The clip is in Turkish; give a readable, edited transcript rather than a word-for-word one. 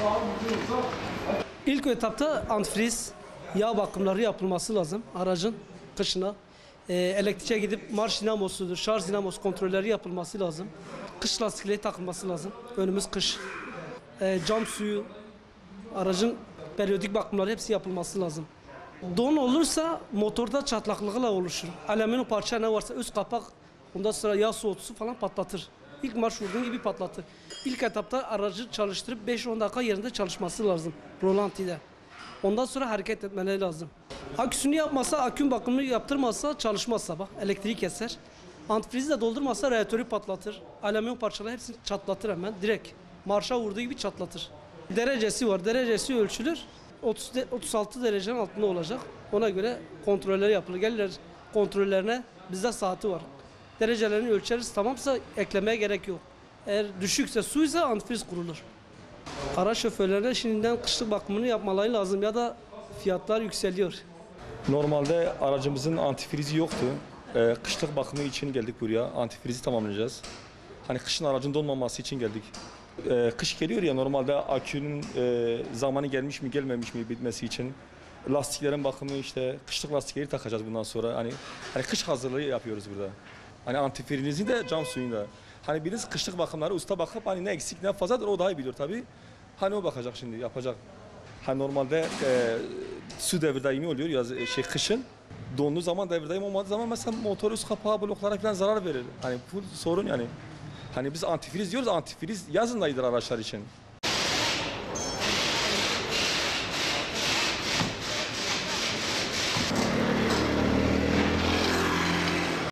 İlk etapta antifriz, yağ bakımları yapılması lazım aracın kışına. Elektriğe gidip marş dinamosudur, şarj dinamosu kontrolleri yapılması lazım. Kış lastikleri takılması lazım. Önümüz kış. Cam suyu, aracın periyodik bakımları hepsi yapılması lazım. Don olursa motorda çatlaklıkla oluşur. Alüminyum parça ne varsa üst kapak, ondan sonra yağ soğutusu falan patlatır. İlk marş vurduğun gibi patlatır. İlk etapta aracı çalıştırıp 5-10 dakika yerinde çalışması lazım rolantide. Ondan sonra hareket etmeleri lazım. Aküsünü yapmasa, aküm bakımını yaptırmazsa çalışmaz sabah. Elektriği keser. Antifrizi de doldurmazsa radyatörü patlatır. Alüminyum parçaları hepsini çatlatır hemen. Direkt marşa vurduğu gibi çatlatır. Derecesi var. Derecesi ölçülür. 36 derecenin altında olacak. Ona göre kontrolleri yapılır. Gelirler kontrollerine, bizde saati var. Derecelerini ölçeriz, tamamsa eklemeye gerek yok. Eğer düşükse, suysa antifriz kurulur. Araç şoförlerine şimdiden kışlık bakımını yapmaları lazım ya da fiyatlar yükseliyor. Normalde aracımızın antifrizi yoktu. Kışlık bakımı için geldik buraya. Antifrizi tamamlayacağız. Hani kışın aracın donmaması için geldik. Kış geliyor ya, normalde akünün zamanı gelmiş mi gelmemiş mi bitmesi için. Lastiklerin bakımı, işte kışlık lastikleri takacağız bundan sonra. Hani kış hazırlığı yapıyoruz burada. Hani antifrizi de cam suyunu da. Hani birisi kışlık bakımları usta bakıp hani ne eksik ne fazladır o daha iyi biliyor tabii. Hani o bakacak şimdi, yapacak. Hani normalde su devir daimi oluyor yaz kışın. Donduğu zaman devir daimi olmadığı zaman mesela motor üst kapağı bloklara falan zarar verir. Hani bu sorun yani. Hani biz antifriz diyoruz, antifriz yazın da iyidir araçlar için.